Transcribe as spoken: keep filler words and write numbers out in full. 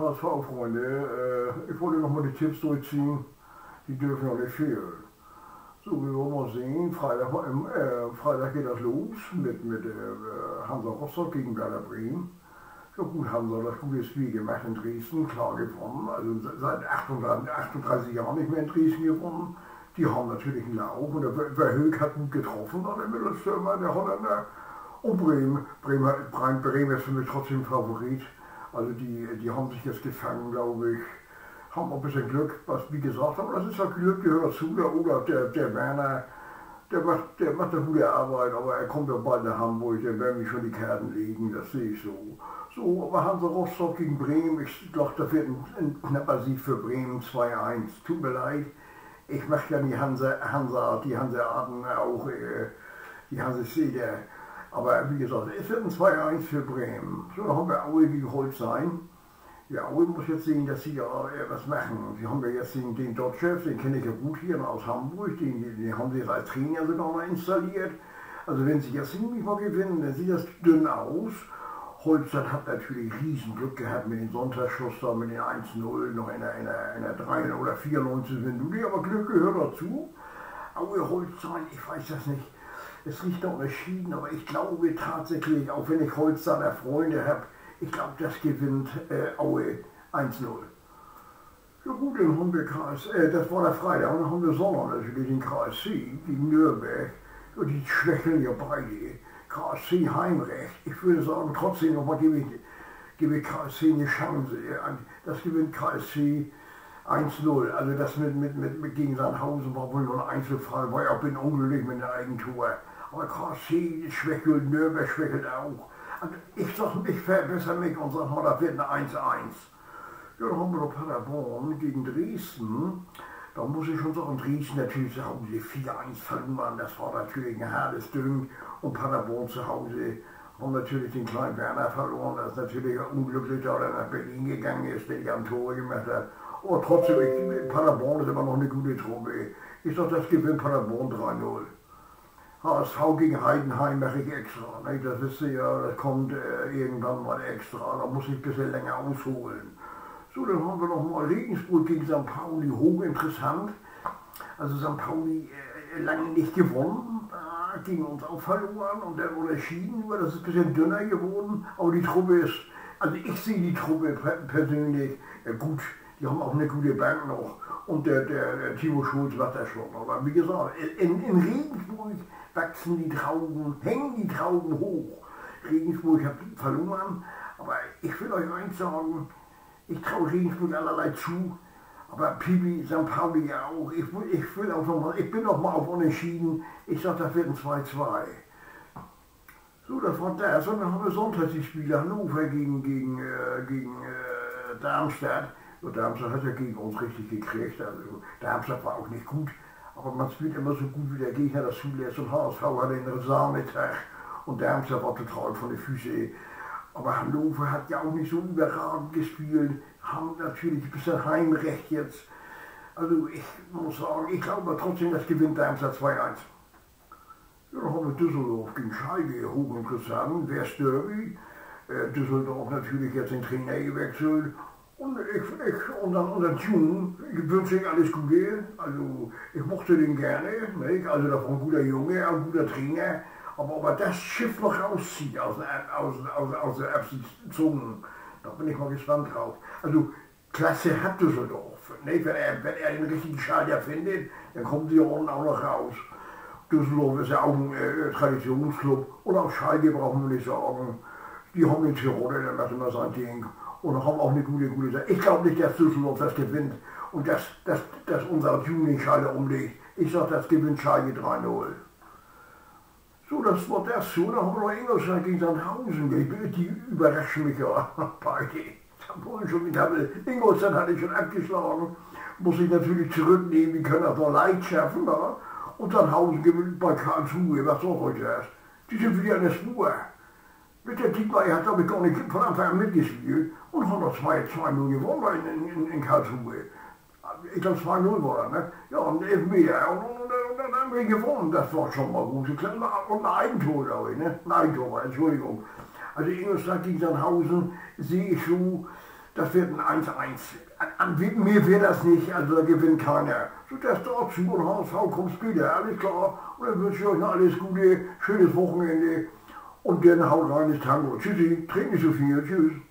H S V-Freunde, äh, ich wollte nochmal die Tipps durchziehen, die dürfen ja nicht fehlen. So, wir wollen mal sehen, Freitag, äh, Freitag geht das los mit, mit äh, Hansa Rostock gegen Werder Bremen. Ja gut, Hansa das gute Spiel gemacht in Dresden, klar gewonnen, also seit achtunddreißig Jahren nicht mehr in Dresden gewonnen. Die haben natürlich einen Lauf und der Verhoek hat gut getroffen, der Mittelstürmer, der Holländer. Und Bremen, Bremen, Bremen, Bremen ist für mich trotzdem Favorit. Also die, die haben sich jetzt gefangen, glaube ich. Haben auch ein bisschen Glück, was wie gesagt, aber das ist ja Glück, gehört dazu. Der Olaf, der, der Werner, der macht, der macht eine gute Arbeit, aber er kommt ja bald nach Hamburg, der werden mich schon die Karten legen, das sehe ich so. So, aber Hansa Rostock gegen Bremen, ich glaube, da wird ein, ein knapper Sieg für Bremen, zwei eins. Tut mir leid, ich mache ja die Hansa, Hansa, die Hanseaten auch, äh, die Hansesteder. Aber wie gesagt, es wird ein zwei eins für Bremen. So, da haben wir Aue gegen Holstein. Ja, Aue muss jetzt sehen, dass sie ja äh, was machen. Sie haben ja jetzt den, den Dotchev, den kenne ich ja gut hier aus Hamburg, den, den, den haben sie jetzt als Trainer sogar mal installiert. Also wenn sie jetzt nicht mal gewinnen, dann sieht das dünn aus. Holstein hat natürlich riesen Glück gehabt mit dem Sonntagsschuss da, mit den eins null, noch in der, in der, in der drei oder vierundneunzig Minute, aber Glück gehört dazu. Aue Holstein, ich weiß das nicht. Es riecht noch unterschieden, aber ich glaube tatsächlich, auch wenn ich Holsteiner Freunde habe, ich glaube, das gewinnt äh, Aue eins null. Ja gut, dann haben wir K S, äh, das war der Freitag, und dann haben wir Sonntag natürlich den K S C gegen Nürnberg. Ja, die schwächeln ja beide. K S C Heimrecht. Ich würde sagen, trotzdem nochmal gebe ich, gebe ich K S C eine Chance. Das gewinnt K S C eins null. Also das mit, mit, mit, mit gegen Sandhausen war wohl nur ein Einzelfall, war ja auch bin unglücklich mit einem Eigentor. Aber K S C schwächelt, Nürnberg schwächelt auch. Also ich sag, ich verbessere mich und sag mal, das wird ein eins eins. Ja, dann haben wir noch Paderborn gegen Dresden. Da muss ich schon sagen, Dresden natürlich zu Hause vier eins verloren. Das war natürlich ein hartes Ding. Und Paderborn zu Hause haben natürlich den kleinen Werner verloren. Das ist natürlich unglücklich, da er nach Berlin gegangen ist, der die am Tor gemacht hat. Aber trotzdem, ich, Paderborn ist immer noch eine gute Truppe. Ich sag, das gewinnt Paderborn drei null. H S V gegen Heidenheim mache ich extra. Ne? Das wisst ihr ja, das kommt äh, irgendwann mal extra. Da muss ich ein bisschen länger ausholen. So, dann haben wir noch mal Regensburg gegen Sankt Pauli, hochinteressant. Also Sankt Pauli äh, lange nicht gewonnen, äh, gegen uns auch verloren und dann unentschieden. Das ist ein bisschen dünner geworden, aber die Truppe ist, also ich sehe die Truppe persönlich äh, gut. Die haben auch eine gute Bank noch und der, der, der Timo Schulz macht das schon. Aber wie gesagt, in, in Regensburg wachsen die Trauben, hängen die Trauben hoch. Regensburg hat verloren, aber ich will euch eins sagen, ich traue Regensburg allerlei zu, aber Pipi, Sankt Pauli auch. Ich, will, ich, will auch noch mal, ich bin noch mal auf Unentschieden, ich sage, das wird ein zwei zwei. So, das war das. Und dann haben wir Sonntag die Spiele Hannover gegen, gegen, äh, gegen äh, Darmstadt. Und Darmstadt hat ja gegen uns richtig gekriegt, also Darmstadt war auch nicht gut, aber man spielt immer so gut, wie der Gegner das zulässt und H S V hatte einen Sahmetag und Darmstadt war total von den Füßen. Aber Hannover hat ja auch nicht so überragend gespielt, haben natürlich ein bisschen Heimrecht jetzt. Also ich muss sagen, ich glaube trotzdem, das gewinnt Darmstadt zwei eins. Ja, dann haben wir Düsseldorf gegen Schalke, hochinteressant, Westderby. Äh, Düsseldorf natürlich jetzt den Trainer gewechselt. Und ich, ich und dann, und dann Tune, ich wünsche ihm alles Gute, also ich mochte den gerne, nicht? Also das war ein guter Junge, ein guter Trainer, aber ob er das Schiff noch rauszieht aus, aus, aus, aus der Absichtszone, da bin ich mal gespannt drauf. Also Klasse hat Düsseldorf, nicht? Wenn er, wenn er den richtigen Schalter findet, dann kommen sie unten auch noch raus. Düsseldorf ist ja auch ein äh, Traditionsclub und auch Schalke brauchen wir nicht sagen, die haben den Tiroler, der macht immer sein Ding. Und haben auch eine gute, gute Sache. Ich glaube nicht, dass Düsseldorf das gewinnt und dass, dass, dass unser Tuning-Schalter umlegt. Ich sage, das gewinnt Schalke drei null. So, das war das so. Da haben wir noch Ingolstadt gegen Sandhausen. Die, die überraschen mich ja beide. Ingolstadt hatte ich schon abgeschlagen. Muss ich natürlich zurücknehmen. Die können das noch leicht schaffen. Ja? Und Sandhausen gewinnt bei Karlsruhe. Was soll heute das? Die sind wieder an der Spur. Mit der Dietmar hat, glaube ich, gar nicht von Anfang an mitgespielt und haben noch zwei null gewonnen in, in, in Karlsruhe. Ich glaube zwei null war er, ne? Ja, und elf Meter. Und, und, und, und dann haben wir gewonnen. Das war schon mal gut. Und ein Eigentor, glaube ich, ne? Ein Eigentor, Entschuldigung. Also Ingolstadt gegen Sandhausen sehe ich so, das wird ein eins eins. An, an mir wird das nicht, also da gewinnt keiner. So, das trotzdem und H S V kommt später, alles klar. Und dann wünsche ich euch noch alles Gute, schönes Wochenende und dann haut rein ins Tango. Tschüssi, trinkt nicht so viel, tschüss.